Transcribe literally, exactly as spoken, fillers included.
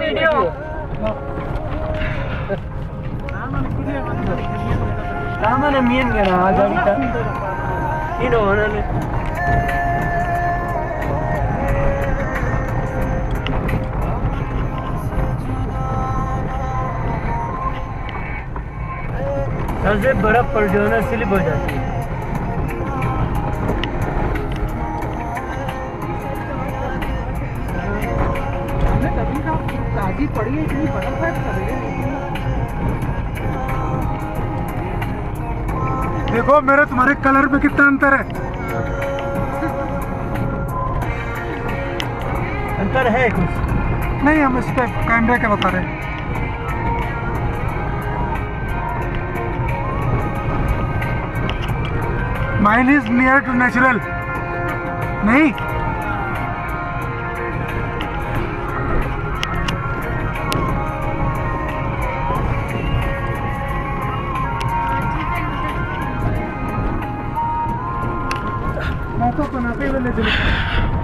Video सामने mean गया आज इनो वनले सबसे बर्फ पड़ जो ना स्लिप हो जाती है। हमने कभी ना ताजी पड़ी है इतनी बर्फ है सवेरे। देखो मेरे तुम्हारे कलर में कितना अंतर है। अंतर है कुछ नहीं, हम इस पे कैमरे के बता रहे हैं। Mine is near to natural नहीं। मैं तो बनाते हुए ले चलूँ।